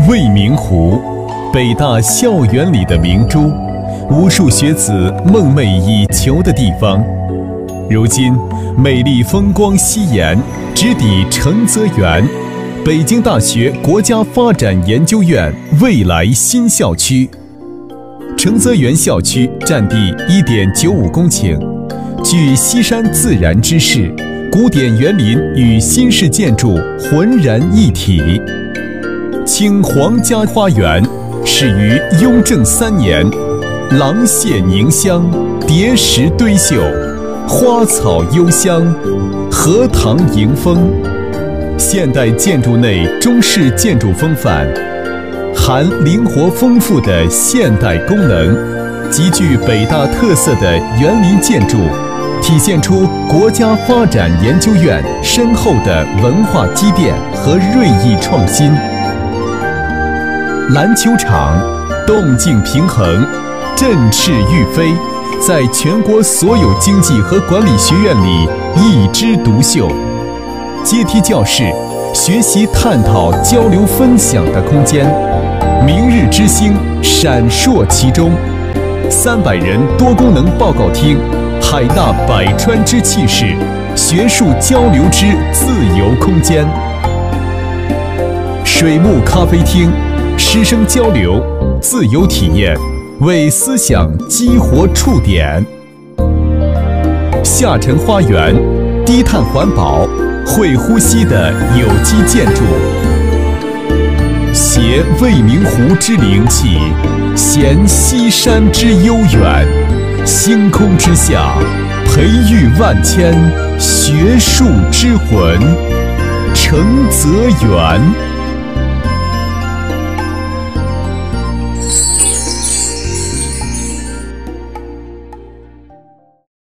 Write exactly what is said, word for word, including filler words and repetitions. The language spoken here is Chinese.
未名湖，北大校园里的明珠，无数学子梦寐以求的地方。如今，美丽风光夕颜，直抵承泽园，北京大学国家发展研究院未来新校区。承泽园校区占地 一点九五公顷，具西山自然之势，古典园林与新式建筑浑然一体。清皇家花园始于雍正三年，廊榭凝香，叠石堆绣，花草幽香，荷塘迎风。现代建筑内中式建筑风范，含灵活丰富的现代功能，极具北大特色的园林建筑，体现出国家发展研究院深厚的文化积淀和锐意创新。篮球场动静平衡，振翅欲飞，在全国所有经济和管理学院里一枝独秀。阶梯教室，学习探讨交流分享的空间，明日之星闪烁其中。三百人多功能报告厅，海纳百川之气势，学术交流之自由空间。水木咖啡厅，师生交流，自由体验，为思想激活触点。下沉花园，低碳环保，会呼吸的有机建筑。携未名湖之灵气，衔西山之悠远，星空之下，培育万千学术之魂。承泽园。